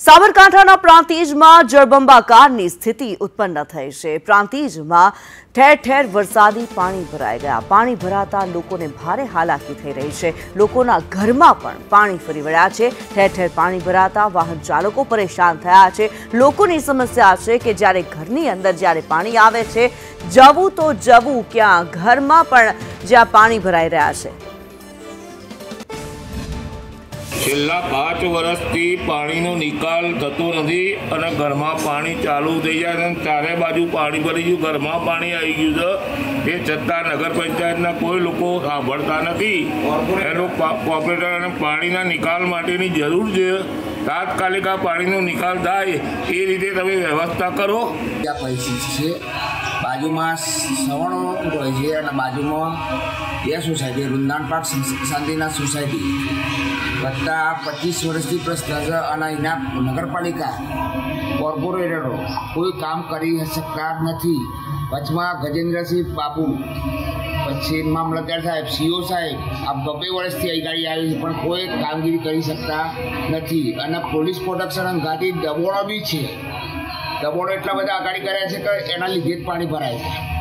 સાબરકાંઠાના પ્રાંતિજમાં જળબંબાકારની સ્થિતિ ઉત્પન્ન થઈ છે। પ્રાંતિજમાં ઠેર ઠેર વરસાદી પાણી ભરાઈ ગયા। પાણી ભરાતા લોકોને ભારે હાલાકી થઈ રહી છે। લોકોના ઘરમાં પણ પાણી ફરી વળ્યા છે। ઠેર ઠેર પાણી ભરાતા વાહન ચાલકો પરેશાન થયા છે। લોકોની સમસ્યા છે કે જ્યારે ઘરની અંદર જ્યારે પાણી આવે છે, જવું તો જવું ક્યાં, ઘરમાં પણ જ્યાં પાણી ભરાઈ રહ્યા છે। છેલ્લા 5 વર્ષથી પાણીનો નિકાલ થતો નથી અને ઘરમાં પાણી ચાલુ થઈ જાય અને ચારે બાજુ પાણી ભરી ગયું, ઘરમાં પાણી આવી ગયું છે। એ છતાં નગર પંચાયતના કોઈ લોકો સાંભળતા નથી। એનો કોર્પોરેટર અને પાણીના નિકાલ માટેની જરૂર છે। તાત્કાલિક આ પાણીનો નિકાલ થાય એ રીતે તમે વ્યવસ્થા કરો। આ પરિસ્થિતિ છે, બાજુમાં સવર્ણો હોય છે અને બાજુમાં બે society, Vrindavan park Shantinath society વત્તા 25 વર્ષથી પ્રશ્ન છે અને એના નગરપાલિકા કોર્પોરેટરો કોઈ કામ કરી શકતા નથી। વચમાં ગજેન્દ્રસિંહ બાપુ, પછી મામલતદાર સાહેબ, સીઓ સાહેબ આ 2 વર્ષથી અહીં ગાડી આવી છે પણ કોઈ કામગીરી કરી શકતા નથી અને પોલીસ પ્રોટેક્શન અને ગાડી દબોળો બી છે। દબોળો એટલા બધા આગાડી કર્યા છે કે એના લીધે જ પાણી ભરાય છે।